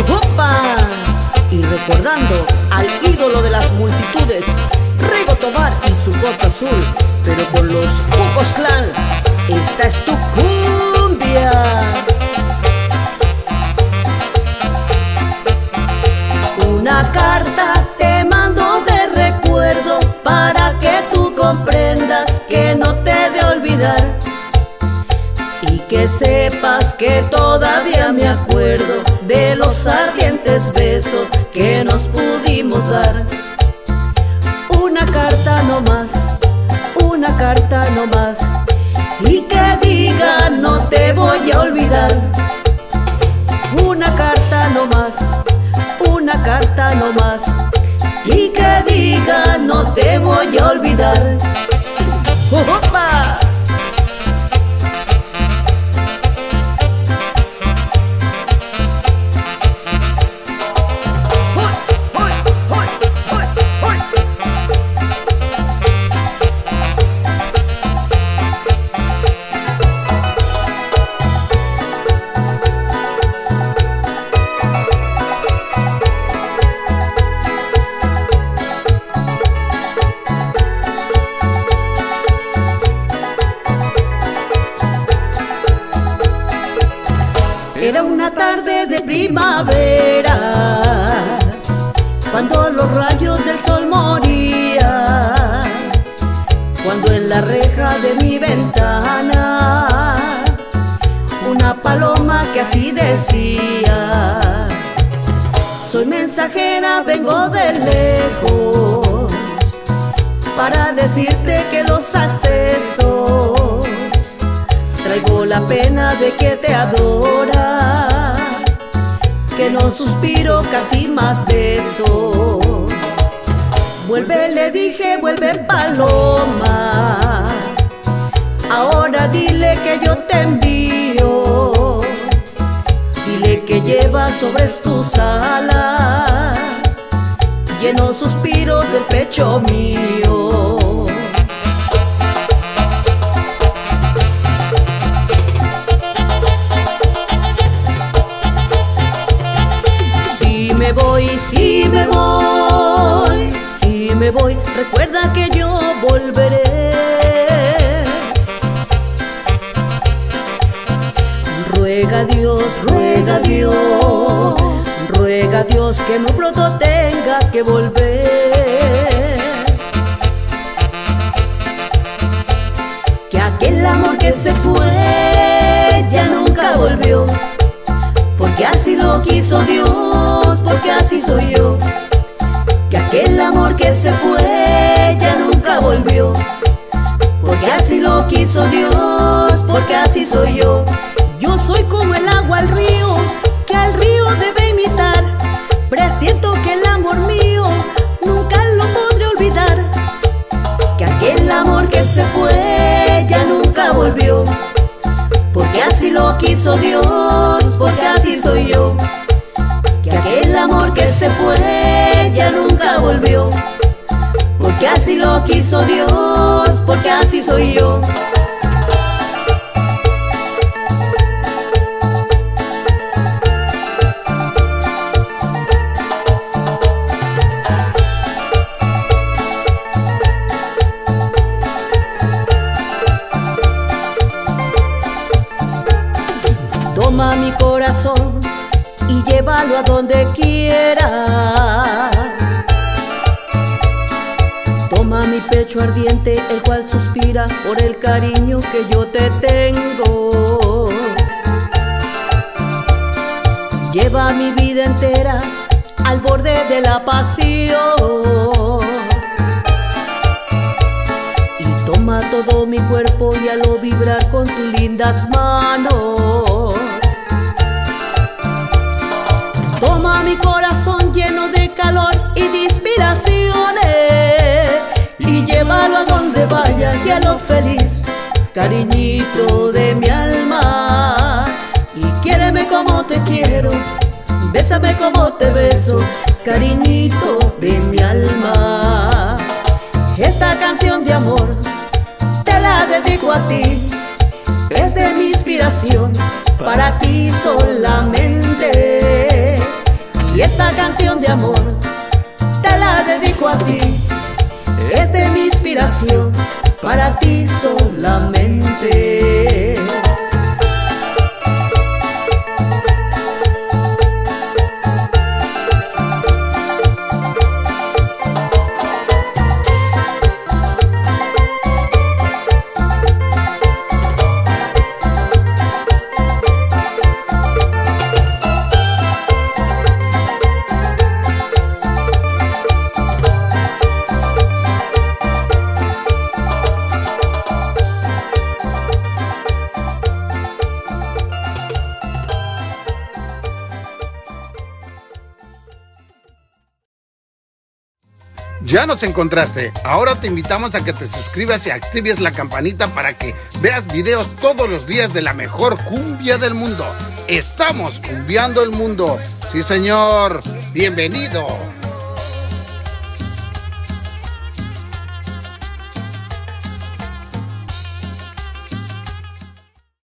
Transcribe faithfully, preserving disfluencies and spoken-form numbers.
¡Opa! Y recordando al ídolo de las multitudes, Rigo Tobar y su Costa Azul, pero con los Cucos Clan, esta es tu cumbia. Una carta te mando de recuerdo para que tú comprendas que no te he de olvidar y que sepas que todavía me acuerdo de los ardientes besos que nos pudimos dar. Una carta no más, una carta no más, y que diga no te voy a olvidar. Una carta no más, una carta no más, y que diga no te voy a olvidar. ¡Opa! Era una tarde de primavera, cuando los rayos del sol morían, cuando en la reja de mi ventana una paloma que así decía: soy mensajera, vengo de lejos para decirte que los accesos traigo la pena de que te adora, que no suspiro casi más de eso. Vuelve, le dije, vuelve paloma, ahora dile que yo te envío, dile que llevas sobre tus alas llenos suspiros del pecho mío. Si me voy, si me voy, si me voy, recuerda que yo volveré. Ruega a Dios, ruega a Dios, ruega a Dios que muy pronto tenga que volver. Que aquel amor que se fue ya nunca volvió, porque así lo quiso Dios, porque así soy yo. Que aquel amor que se fue ya nunca volvió, porque así lo quiso Dios, porque así soy yo. Yo soy como el agua al río, que al río debe imitar. Presiento que el amor mío nunca lo podré olvidar. Que aquel amor que se fue ya nunca volvió, porque así lo quiso Dios, porque así soy yo. Que aquel amor que se fue ya nunca volvió, porque así lo quiso Dios, porque así soy yo. Toma mi corazón y llévalo a donde quiera. Toma mi pecho ardiente, el cual suspira por el cariño que yo te tengo. Lleva mi vida entera al borde de la pasión. Y toma todo mi cuerpo y hazlo vibrar con tus lindas manos. Toma mi corazón lleno de calor y de inspiraciones y llévalo a donde vaya y a lo feliz, cariñito de mi alma. Y quiéreme como te quiero, bésame como te beso, cariñito de mi alma. Esta canción de amor te la dedico a ti, es de mi inspiración, para ti solamente. canción de amor te la dedico a ti. Es de mi inspiración, para ti solamente. Ya nos encontraste. Ahora te invitamos a que te suscribas y actives la campanita para que veas videos todos los días de la mejor cumbia del mundo. Estamos cumbiando el mundo. Sí, señor. Bienvenido.